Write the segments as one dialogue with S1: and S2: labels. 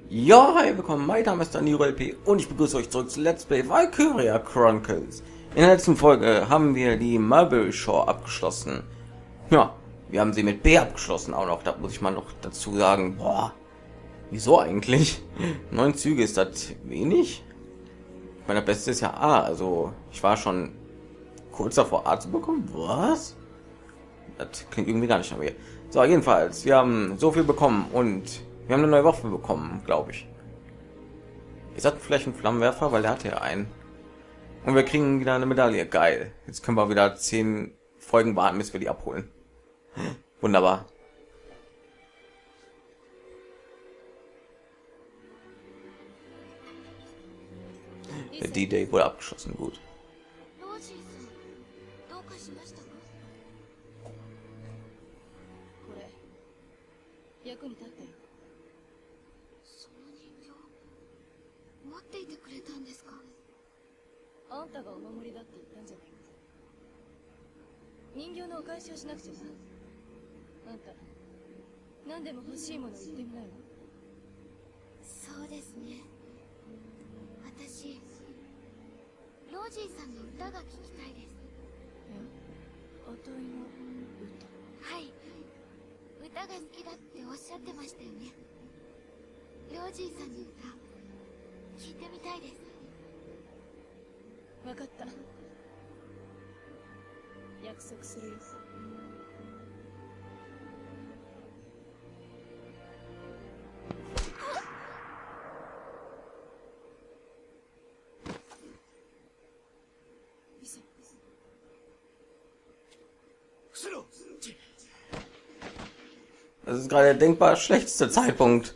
S1: Ja, hi, willkommen, mein Name ist Danilo LP und ich begrüße euch zurück zu Let's Play Valkyria Chronicles. In der letzten Folge haben wir die Mulberry Shore abgeschlossen. Ja, wir haben sie mit B abgeschlossen auch noch, da muss ich mal noch dazu sagen, boah, wieso eigentlich? 9 Züge, ist das wenig? Mein Beste ist ja A, also ich war schon kurz davor A zu bekommen. Was? Das klingt irgendwie gar nicht nach mir. So, jedenfalls, wir haben so viel bekommen und wir haben eine neue Waffe bekommen, glaube ich. Ist das vielleicht ein Flammenwerfer, weil der hatte ja einen. Und wir kriegen wieder eine Medaille. Geil. Jetzt können wir wieder 10 Folgen warten, bis wir die abholen. Wunderbar. Der D-Day wurde abgeschlossen. Gut. Das ist gerade der denkbar schlechteste Zeitpunkt.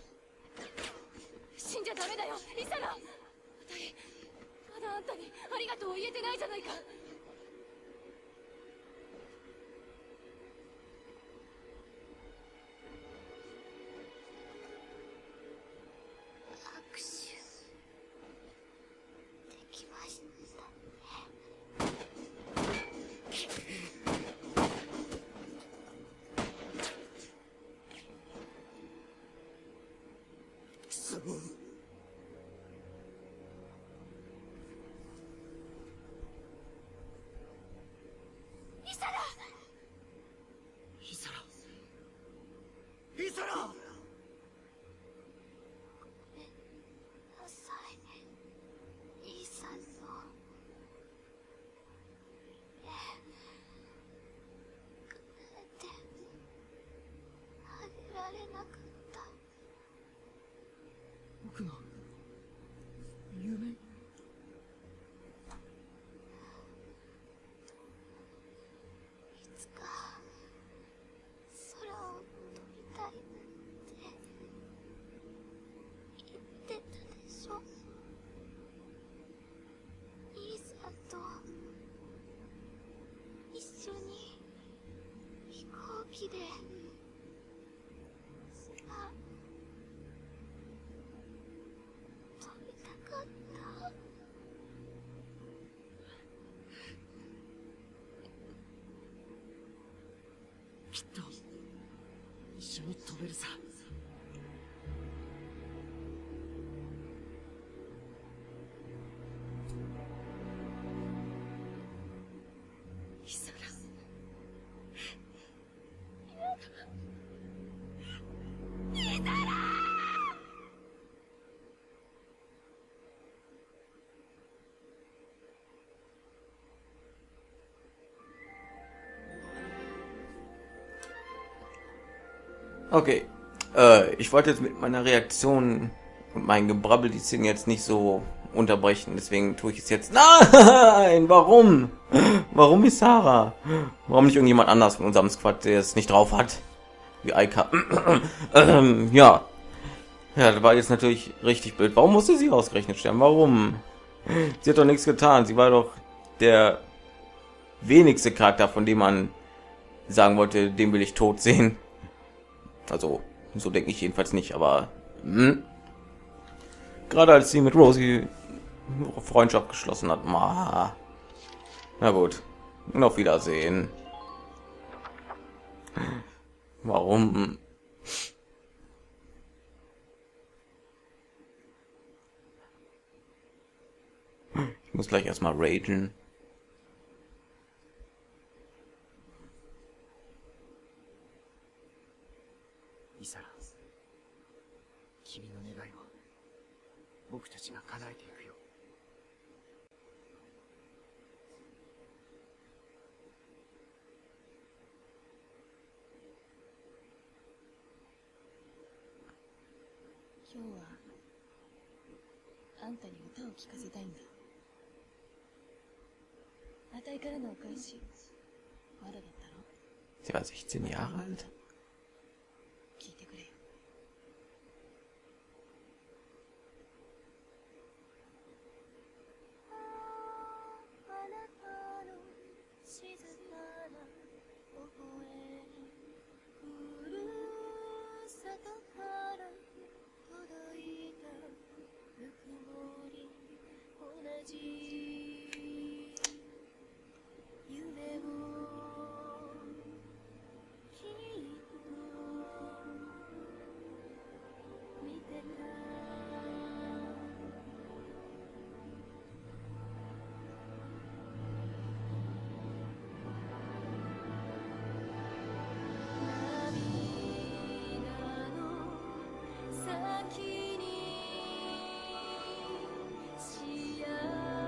S1: Okay, ich wollte jetzt mit meiner Reaktion und meinem Gebrabbel die Szene jetzt nicht so unterbrechen, deswegen tue ich es jetzt. Nein, warum? Warum ist Sarah? Warum nicht irgendjemand anders von unserem Squad, der es nicht drauf hat? Wie Aika. Ja. Ja, das war jetzt natürlich richtig blöd. Warum musste sie ausgerechnet sterben? Warum? Sie hat doch nichts getan. Sie war doch der wenigste Charakter, von dem man sagen wollte, den will ich tot sehen. Also, so denke ich jedenfalls nicht, aber gerade als sie mit Rosie Freundschaft geschlossen hat. Na gut, und auf Wiedersehen. Warum? Ich muss gleich erstmal ragen.
S2: イサランス、君の願いを僕たちが叶えていくよ。
S3: 今日はあんたに歌を聴かせたいんだ。あたいからのお返しまだだったろ。
S1: Sie war 16 Jahre alt.
S3: 聞いてくれよ。あなたの静かな微笑み、ふるさとから届いたぬくもり、同じ夢をきっと見てた。涙の先に幸せが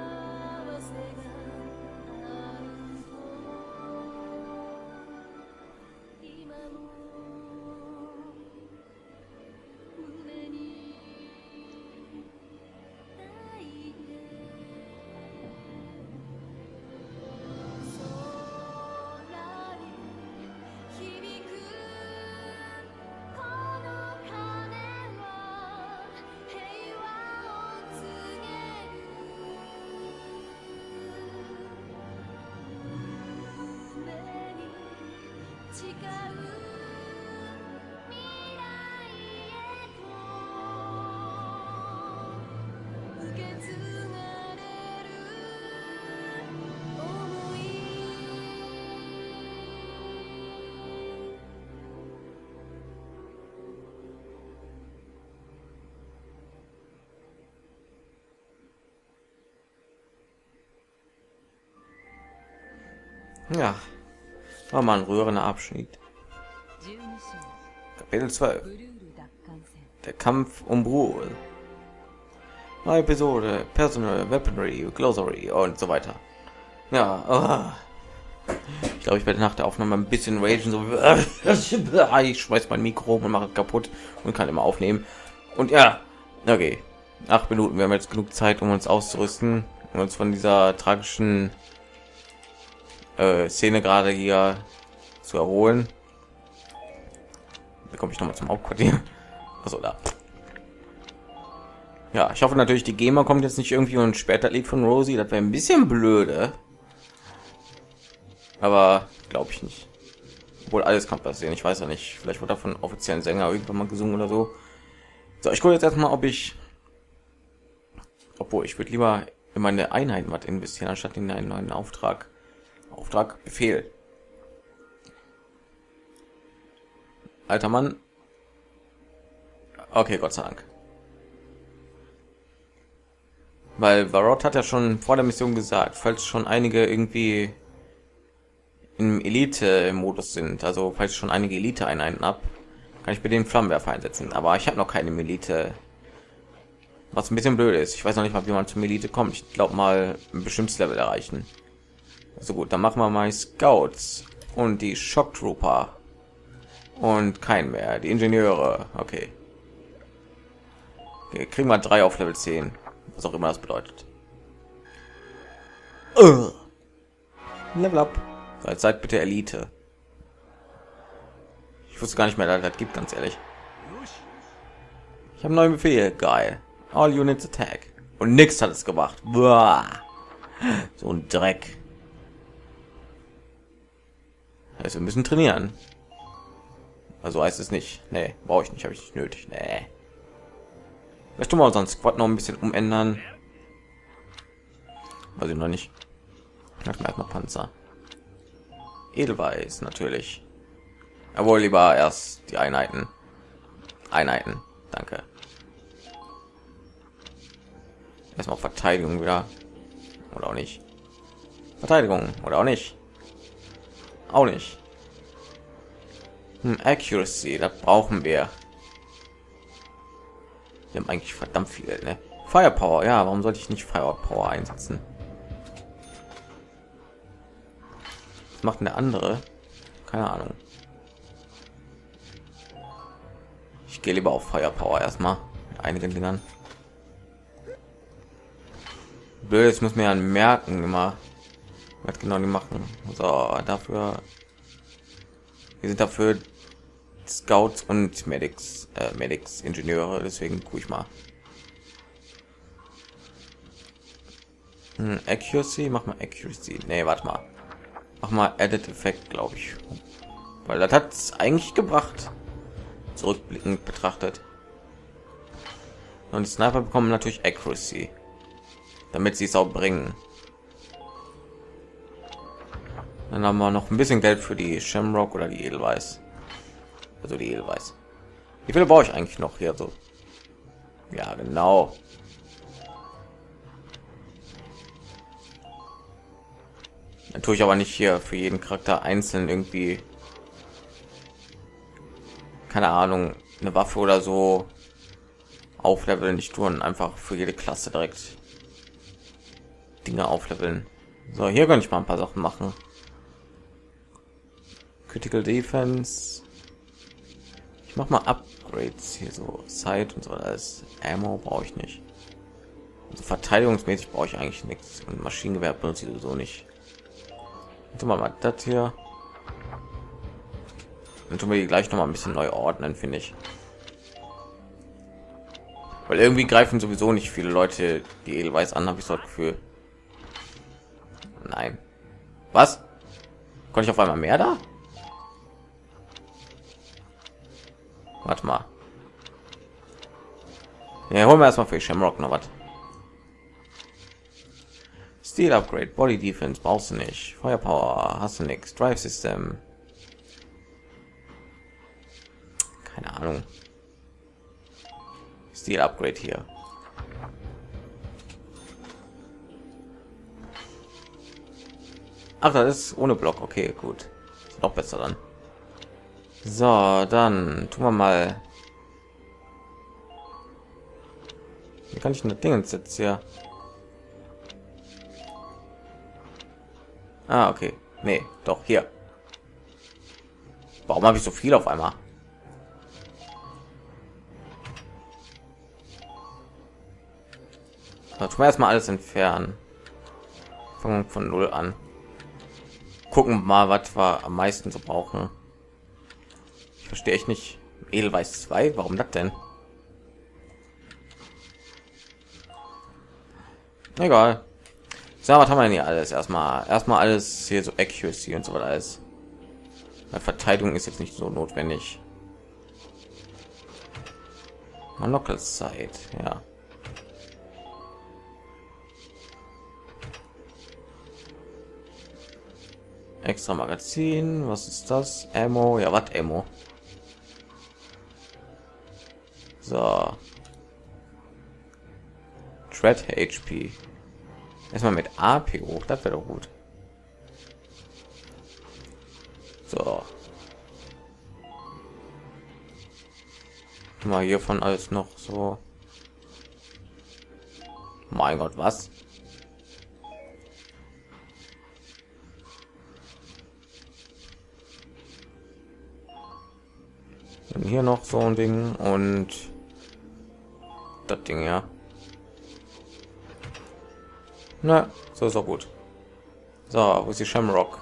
S3: あると今も胸に抱いて、空に響くこの鐘は平和を告げる。夢に誓う未来へと受け継がれる想い。
S1: Ja, war mal ein rührender Abschnitt.
S4: 12章
S1: Kapitel 12.
S4: ブルール奪還戦
S1: Der Kampf um Brühl. Neue Episode, Personal, Weaponry, Glossary und so weiter. Ja, ich glaube, ich werde nach der Aufnahme ein bisschen ragen, so ich schmeiß mein Mikro und mache es kaputt und kann immer aufnehmen. Und ja, okay, 8 Minuten, wir haben jetzt genug Zeit, um uns auszurüsten und uns von dieser tragischen Szene gerade hier zu erholen. Da komme ich noch mal zum Hauptquartier. Also da. Ja, ich hoffe natürlich, die GEMA kommt jetzt nicht irgendwie und später Lied von Rosie. Das wäre ein bisschen blöde. Aber glaube ich nicht. Obwohl alles kann passieren. Ich weiß ja nicht. Vielleicht wurde davon offiziellen Sänger irgendwann mal gesungen oder so. So, ich gucke jetzt erstmal, ob ich. Obwohl, ich würde lieber in meine Einheiten was investieren, anstatt in einen neuen Auftrag. Befehl. Alter Mann. Okay, Gott sei Dank. Weil Varrot hat ja schon vor der Mission gesagt, falls schon einige irgendwie im Elite-Modus sind, also falls schon einige Elite-Einheiten ab, kann ich mit dem Flammenwerfer einsetzen. Aber ich habe noch keine Elite, was ein bisschen blöd ist. Ich weiß noch nicht mal, wie man zum Elite kommt. Ich glaube mal ein bestimmtes Level erreichen. Also gut, dann machen wir mal Scouts und die Shock Trooper und kein mehr, die Ingenieure. Okay, kriegen wir 3 auf Level 10, was auch immer das bedeutet. Level up. So, jetzt seid bitte Elite. Ich wusste gar nicht mehr, dass das gibt, ganz ehrlich. Ich habe einen neuen Befehl. Geil. All units attack. Und nix hat es gemacht. Boah. So ein Dreck. Also wir müssen trainieren. Also heißt es nicht. Nee, brauche ich nicht, habe ich nicht nötig. Nee. Vielleicht tun wir unseren Squad noch ein bisschen umändern. Weiß ich noch nicht. Erstmal Panzer. Edelweiß natürlich. Jawohl, lieber erst die Einheiten. Danke. Erstmal Verteidigung wieder. oder auch nicht. Verteidigung oder auch nicht. Auch nicht. Accuracy, das brauchen wir. Wir haben eigentlich verdammt viel, ne? Firepower, ja, warum sollte ich nicht Firepower einsetzen? Was macht denn der andere? Keine Ahnung. Ich gehe lieber auf Firepower erstmal mit einigen Dingern. Blöd, ich muss mir ja merken immer, was genau die machen. So, dafür wir sind dafür Scouts und Medics, Ingenieure, deswegen gucke ich mal. Accuracy, mach mal Accuracy. Nee, warte mal. Mach mal Edit Effekt, glaube ich. Weil das hat es eigentlich gebracht. Zurückblickend betrachtet. Und die Sniper bekommen natürlich Accuracy. Damit sie es auch bringen. Dann haben wir noch ein bisschen Geld für die Shamrock oder die Edelweiß. Also die Edelweiß. Wie viele brauche ich eigentlich noch hier so? Ja, genau. Dann tue ich aber nicht hier für jeden Charakter einzeln irgendwie, keine Ahnung, eine Waffe oder so aufleveln. Nicht tun, einfach für jede Klasse direkt Dinge aufleveln. So, hier kann ich mal ein paar Sachen machen. Critical Defense. Ich mach mal Upgrades hier, so Sight und so. Alles Ammo brauche ich nicht. Also verteidigungsmäßig brauche ich eigentlich nichts, und Maschinengewehr benutze ich sowieso nicht. Tun wir mal das hier. Dann tun wir die gleich noch mal ein bisschen neu ordnen, finde ich. Weil irgendwie greifen sowieso nicht viele Leute die Edelweiß an, habe ich so das Gefühl. Nein. Was? Konnte ich auf einmal mehr da? Warte mal. Ja, holen wir erstmal für Shamrock noch was. Steel Upgrade, Body Defense brauchst du nicht. Firepower hast du nichts. Drive System. Keine Ahnung. Steel Upgrade hier. Ach, das ist ohne Block. Okay, gut. Ist noch besser dann. So, dann tun wir mal. Wie kann ich denn das Ding jetzt hier? Ah, okay. Nee, doch hier. Warum habe ich so viel auf einmal? So, tun wir erstmal alles entfernen. Fangen von 0 an. Gucken mal, was wir am meisten so brauchen. Ich verstehe ich nicht. Edelweiß 2, warum das denn? Egal. So, was haben wir denn hier alles? Erstmal alles hier so Accuracy und so weiter alles. Weil Verteidigung ist jetzt nicht so notwendig. Monokelzeit, ja. Extra Magazin, was ist das? Ammo, ja, was Ammo? So. Threat HP. Erstmal mit AP hoch, das wäre doch gut. So. Mal hiervon alles noch so. Mein Gott, was? Und hier noch so ein Ding und das Ding, ja. Na, so ist auch gut. So, wo ist die Shamrock?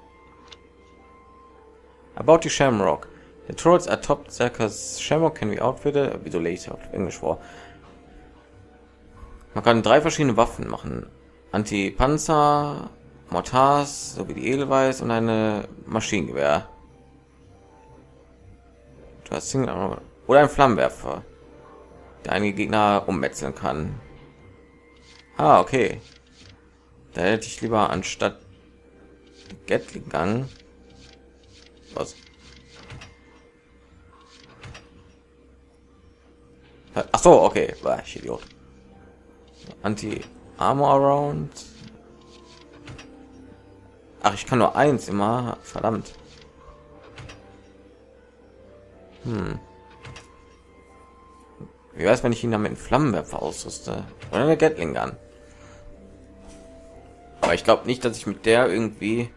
S1: About the Shamrock. The turrets are top circus Shamrock can be outfitted. Wieso lese ich auf Englisch vor? Man kann 3 verschiedene Waffen machen. Anti-Panzer, Mortars, sowie die Edelweiß und eine Maschinengewehr. Du hast oder ein Flammenwerfer, der einige Gegner ummetzeln kann. Ah, okay. Da hätte ich lieber anstatt Gatling Gun. Was? Ach so, okay, war ich Idiot. Anti-Armor Around. Ach, ich kann nur eins immer. Verdammt. Wie weiß, wenn ich ihn damit einen Flammenwerfer ausrüste oder eine Gatling Gun? Aber ich glaube nicht, dass ich mit der irgendwie.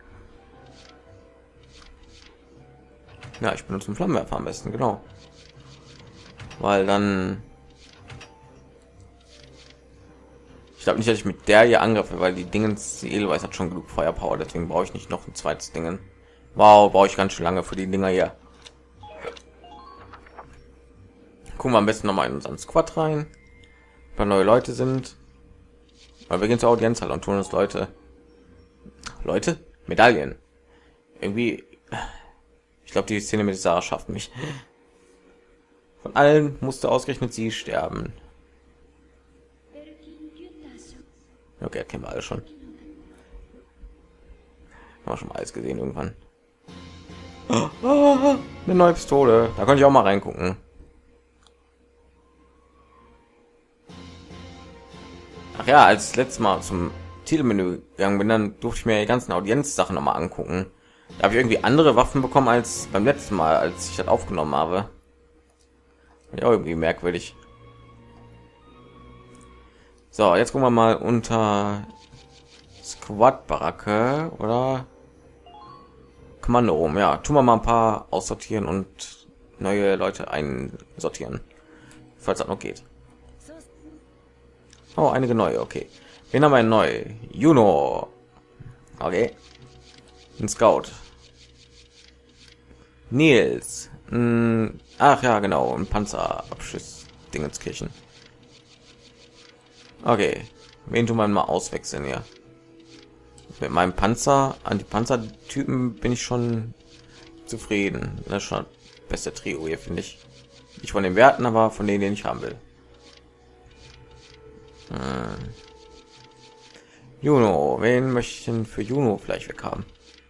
S1: Ja, ich benutze einen Flammenwerfer am besten, genau. Weil dann. Ich glaube nicht, dass ich mit der hier angreife, weil die Dingens, die Edelweiß hat schon genug Feuerpower, deswegen brauche ich nicht noch ein zweites Dingen. Wow, brauche ich ganz schön lange für die Dinger hier. Gucken wir am besten noch mal in unseren Squad rein, weil neue Leute sind. Weil wir gehen zur Audienzhalle und tun uns Leute, Medaillen. Irgendwie, ich glaube, die Szene mit Sarah schafft mich. Von allen musste ausgerechnet sie sterben. Okay, kennen wir alle schon. Haben wir schon mal alles gesehen irgendwann. Oh, eine neue Pistole. Da konnte ich auch mal reingucken. Ach ja, als letztes Mal zum Titelmenü gegangen bin, dann durfte ich mir die ganzen Audienzsachen noch mal angucken. Da habe ich irgendwie andere Waffen bekommen als beim letzten Mal, als ich das aufgenommen habe. Ja, irgendwie merkwürdig. So, jetzt gucken wir mal unter Squad-Baracke oder Kommando rum. Ja, tun wir mal ein paar aussortieren und neue Leute einsortieren, falls das noch geht. Oh, einige neue, okay. Wen haben wir neu? Juno. Okay. Ein Scout. Nils. Ach ja, genau. Ein Panzerabschuss. Dingenskirchen. Okay. Wen tun wir mal auswechseln hier? Mit meinem Panzer, Anti-Panzer-Typen bin ich schon zufrieden. Das ist schon das beste Trio hier, finde ich. Nicht von den Werten, aber von denen, den ich haben will. Juno, wen möchte ich denn für Juno vielleicht weg haben?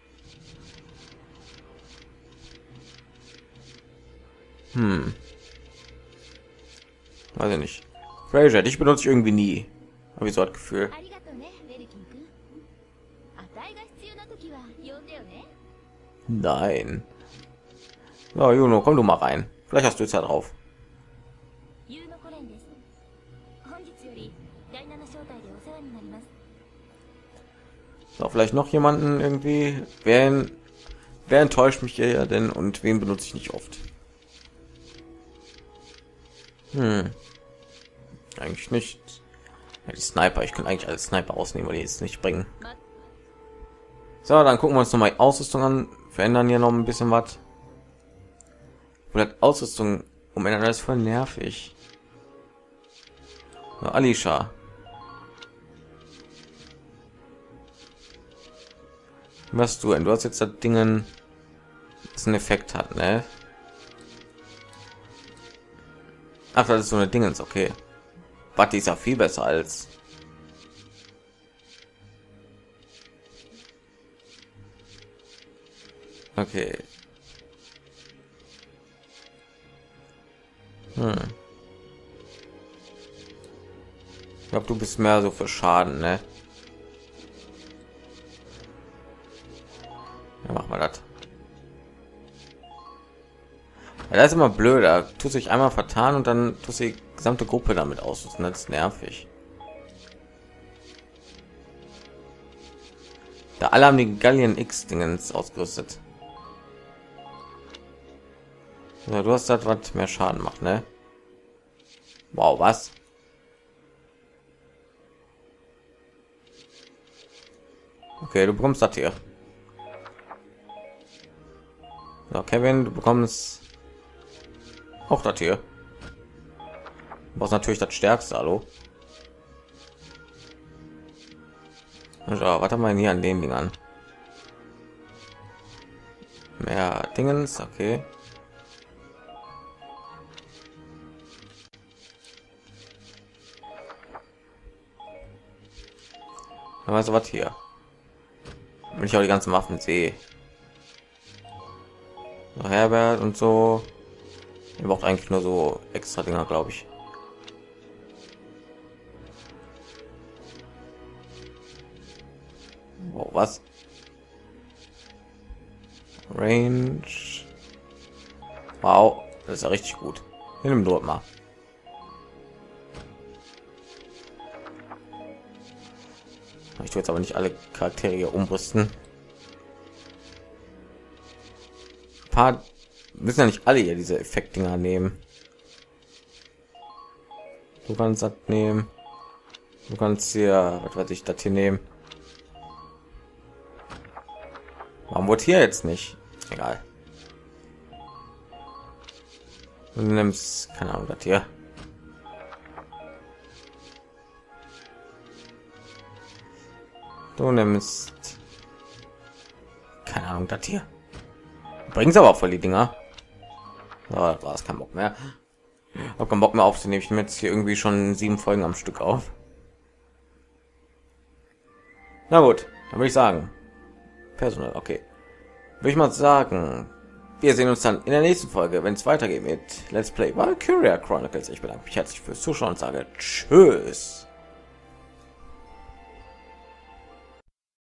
S1: Weiß ich nicht. Fraser, dich benutze ich irgendwie nie. Habe ich so das Gefühl.
S3: ありがとうね、ベルキン君。あたいが必要な時は呼んでよね。
S1: Nein. So, Juno, komm du mal rein. Vielleicht hast du jetzt ja drauf.
S3: ユーノコレンです。本日より第7招待でお世話になります。
S1: So, vielleicht noch jemanden irgendwie. Wer enttäuscht mich hier denn und wen benutze ich nicht oft? Eigentlich nicht. Ja, die Sniper, ich könnte eigentlich als Sniper ausnehmen, weil die jetzt nicht bringen. So, dann gucken wir uns noch mal die Ausrüstung an, verändern hier noch ein bisschen was. Oder Ausrüstung umändern, das ist voll nervig. So, Alicia. Was du denn? Du hast jetzt das Dingen, das einen Effekt hat, ne? Ach, das ist so eine Dingens, okay. Buddy ist ja viel besser als. Okay. Ich glaube, du bist mehr so für Schaden, ne? Ja, mach mal das. Ja, das ist immer blöd. Da tut sich einmal vertan und dann tut die gesamte Gruppe damit ausrüsten. Das ist nervig. Da alle haben die Gallion X Dingens ausgerüstet. Ja, du hast das, was mehr Schaden macht, ne? Wow, was? Okay, du bekommst das hier. So, Kevin, du bekommst auch das hier. Du brauchst natürlich das stärkste, hallo. So, was haben wir hier an den Dingern? Mehr Dingens, okay. Aber weißt du was hier? Wenn ich auch die ganzen Waffen sehe. So, Herbert und so. Ihr braucht eigentlich nur so extra Dinger, glaube ich. Oh, was? Range. Wow, das ist ja richtig gut. Nimm dort mal. Ich tue jetzt aber nicht alle Charaktere hier umrüsten. Ein paar müssen ja nicht alle hier diese Effektdinger nehmen. Du kannst das nehmen. Du kannst hier, was weiß ich, das hier nehmen. Warum wurde hier jetzt nicht? Egal. Du nimmst, keine Ahnung, das hier. Du nimmst, keine Ahnung, das hier. Bring's aber auch voll die Dinger. So, das war's, kein Bock mehr. Hab keinen Bock mehr aufzunehmen. Ich nehme jetzt hier irgendwie schon 7 Folgen am Stück auf. Na gut, dann würde ich sagen, Personal, okay. Würde ich mal sagen, wir sehen uns dann in der nächsten Folge, wenn es weitergeht mit Let's Play Valkyria Chronicles. Ich bedanke mich herzlich fürs Zuschauen und sage Tschüss.